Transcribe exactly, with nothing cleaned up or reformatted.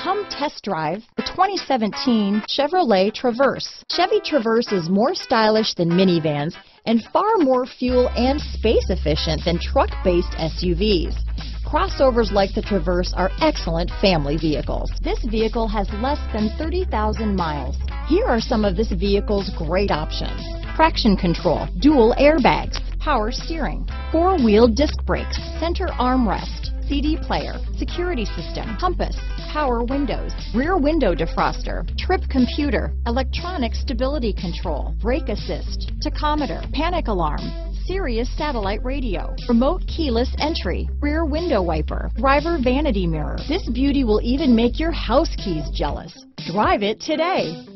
Come test drive the twenty seventeen Chevrolet Traverse. Chevy Traverse is more stylish than minivans and far more fuel and space efficient than truck-based S U Vs. Crossovers like the Traverse are excellent family vehicles. This vehicle has less than thirty thousand miles. Here are some of this vehicle's great options: traction control, dual airbags, power steering, four-wheel disc brakes, center armrest, C D player, security system, compass, power windows, rear window defroster, trip computer, electronic stability control, brake assist, tachometer, panic alarm, Sirius satellite radio, remote keyless entry, rear window wiper, driver vanity mirror. This beauty will even make your house keys jealous. Drive it today.